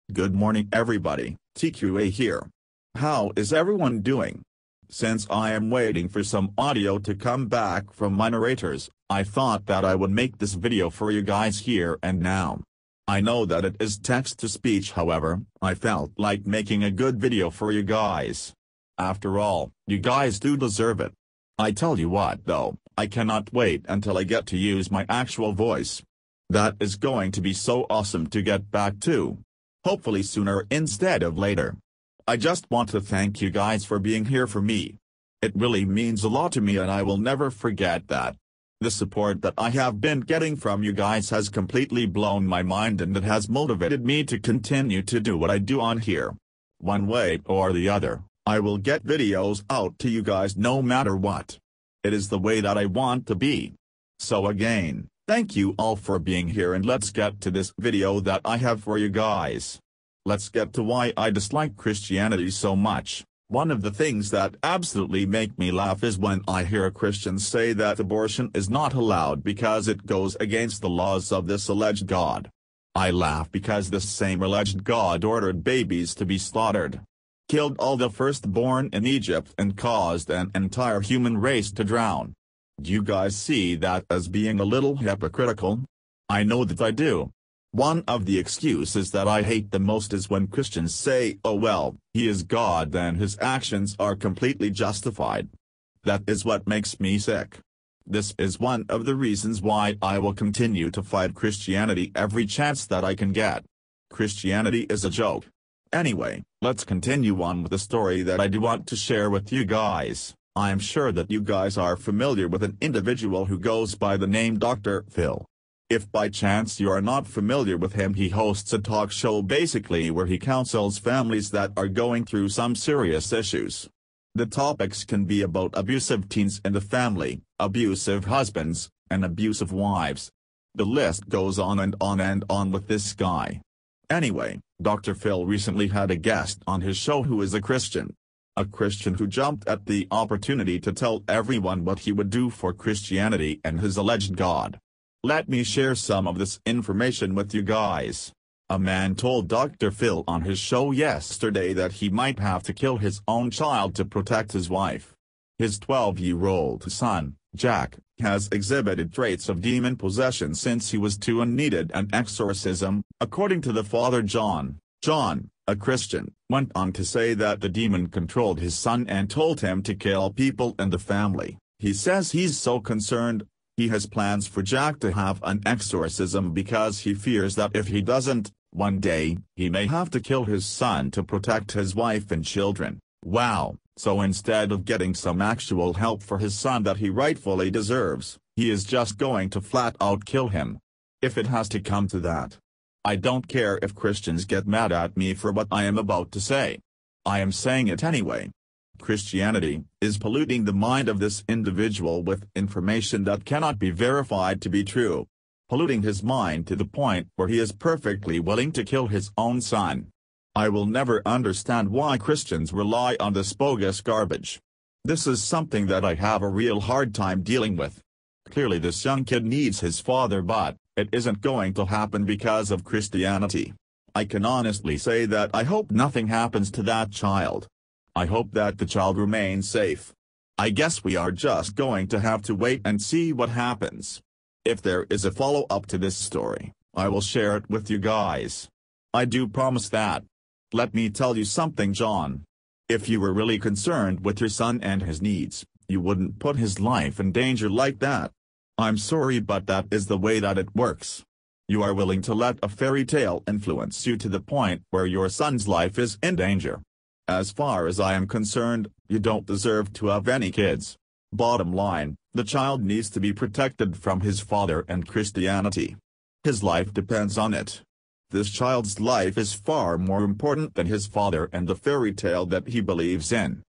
Good morning everybody, TQA here. How is everyone doing? Since I am waiting for some audio to come back from my narrators, I thought that I would make this video for you guys here and now. I know that it is text-to-speech, however, I felt like making a good video for you guys. After all, you guys do deserve it. I tell you what though, I cannot wait until I get to use my actual voice. That is going to be so awesome to get back to. Hopefully sooner instead of later. I just want to thank you guys for being here for me. It really means a lot to me and I will never forget that. The support that I have been getting from you guys has completely blown my mind and it has motivated me to continue to do what I do on here. One way or the other, I will get videos out to you guys no matter what. It is the way that I want to be. So again, thank you all for being here and let's get to this video that I have for you guys. Let's get to why I dislike Christianity so much. One of the things that absolutely make me laugh is when I hear Christians say that abortion is not allowed because it goes against the laws of this alleged God. I laugh because this same alleged God ordered babies to be slaughtered, killed all the firstborn in Egypt and caused an entire human race to drown. Do you guys see that as being a little hypocritical? I know that I do. One of the excuses that I hate the most is when Christians say, oh well, he is God then his actions are completely justified. That is what makes me sick. This is one of the reasons why I will continue to fight Christianity every chance that I can get. Christianity is a joke. Anyway, let's continue on with the story that I do want to share with you guys. I am sure that you guys are familiar with an individual who goes by the name Dr. Phil. If by chance you are not familiar with him, he hosts a talk show basically where he counsels families that are going through some serious issues. The topics can be about abusive teens in the family, abusive husbands, and abusive wives. The list goes on and on and on with this guy. Anyway, Dr. Phil recently had a guest on his show who is a Christian. A Christian who jumped at the opportunity to tell everyone what he would do for Christianity and his alleged God. Let me share some of this information with you guys. A man told Dr. Phil on his show yesterday that he might have to kill his own child to protect his wife. His 12-year-old son, Jack, has exhibited traits of demon possession since he was 2 and needed an exorcism, according to the father John. John, a Christian, went on to say that the demon controlled his son and told him to kill people in the family. He says he's so concerned. He has plans for Jack to have an exorcism because he fears that if he doesn't, one day, he may have to kill his son to protect his wife and children. Wow, so instead of getting some actual help for his son that he rightfully deserves, he is just going to flat out kill him. If it has to come to that. I don't care if Christians get mad at me for what I am about to say. I am saying it anyway. Christianity is polluting the mind of this individual with information that cannot be verified to be true. Polluting his mind to the point where he is perfectly willing to kill his own son. I will never understand why Christians rely on this bogus garbage. This is something that I have a real hard time dealing with. Clearly this young kid needs his father, but it isn't going to happen because of Christianity. I can honestly say that I hope nothing happens to that child. I hope that the child remains safe. I guess we are just going to have to wait and see what happens. If there is a follow-up to this story, I will share it with you guys. I do promise that. Let me tell you something, John. If you were really concerned with your son and his needs, you wouldn't put his life in danger like that. I'm sorry, but that is the way that it works. You are willing to let a fairy tale influence you to the point where your son's life is in danger. As far as I am concerned, you don't deserve to have any kids. Bottom line, the child needs to be protected from his father and Christianity. His life depends on it. This child's life is far more important than his father and the fairy tale that he believes in.